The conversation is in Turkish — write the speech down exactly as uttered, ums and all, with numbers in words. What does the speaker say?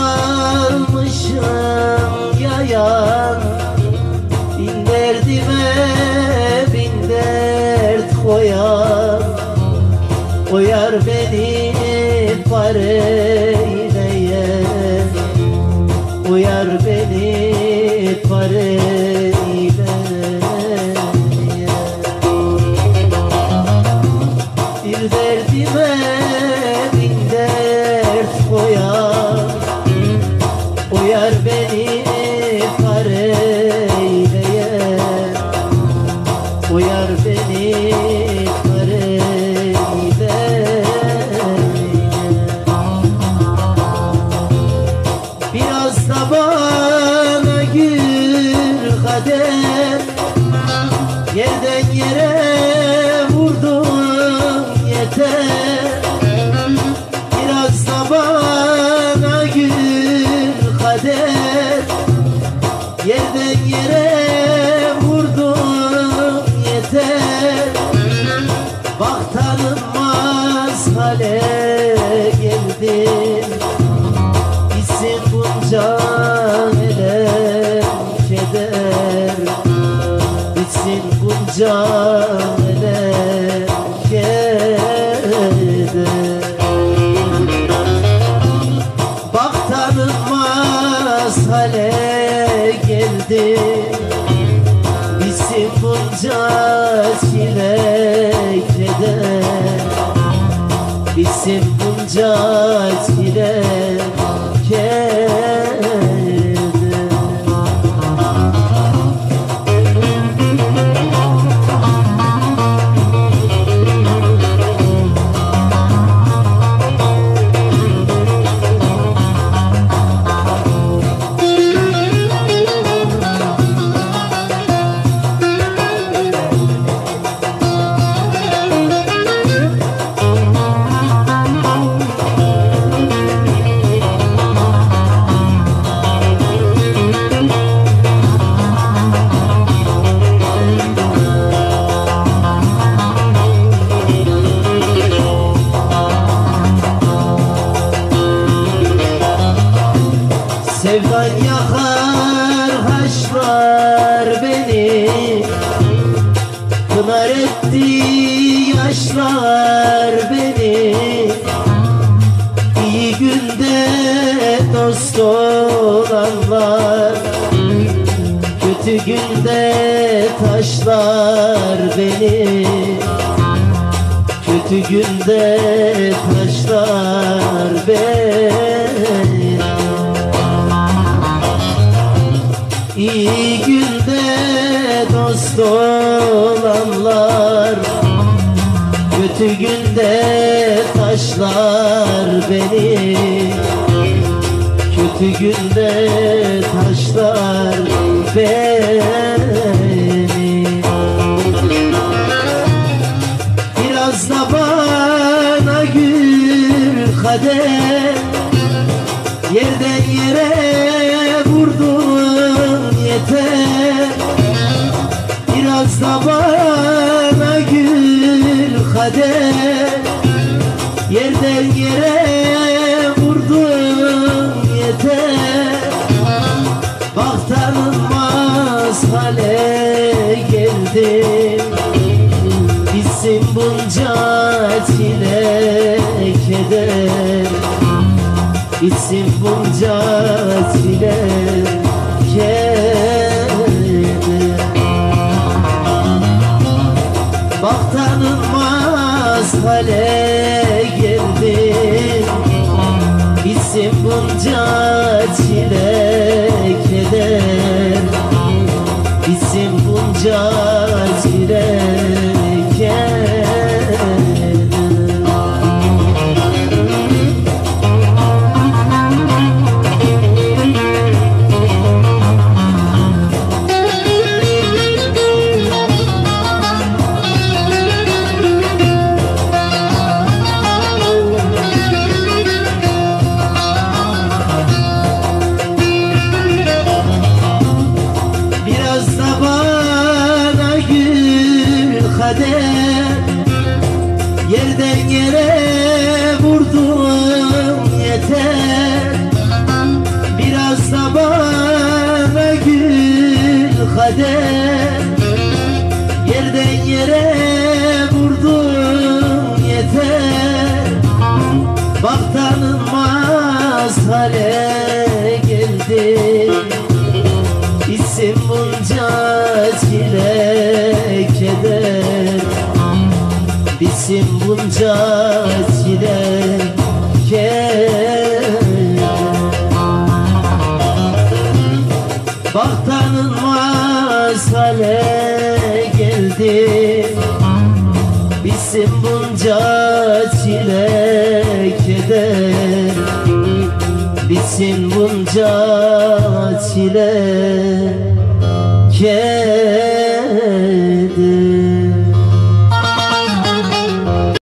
kalmışım yayan, bin derdime bin dert koyan. O yar beni pareyleyen, o yar beni pareyleyen. Bir derdime bin dert koyan, o yar beni pareyleyen, o yar beni pareyleyen. Biraz da bana gül kader, yerden yere vurdum yeter. Biraz da bana gül kader, yerden yere vurdum yeter. Bak tanınmaz hale geldim, İsim bunca elem keder, İsim bunca elem keder. Bak tanınmaz hale geldim, İsim bunca çile keder, İsim bunca çile keder. Sevdan yakar haşlar beni, kınar etti yaşlar beni. İyi günde dost olanlar, kötü günde taşlar beni, kötü günde taşlar beni. İyi günde dost olanlar, kötü günde taşlar beni, kötü günde taşlar beni. Biraz da bana gül kader, yerden yere vurdum yeter. Biraz da bana gül kader, yerden yere vurdum yeter. Bak tanınmaz hale geldim, bitsin bunca çile keder, bitsin bunca çile keder. Bak tanınmaz hale geldim, bitsin bunca çile keder, bitsin bunca çile keder. kader, yerden yere vurdum yeter. kader, yerden yere vurdun yeter. Bak tanınmaz hale geldi. İsim bunca çile keder, bizim bunca çile keder. Bak tanınmaz hale geldi, bizim bunca çile keder, bizim bunca çile keder.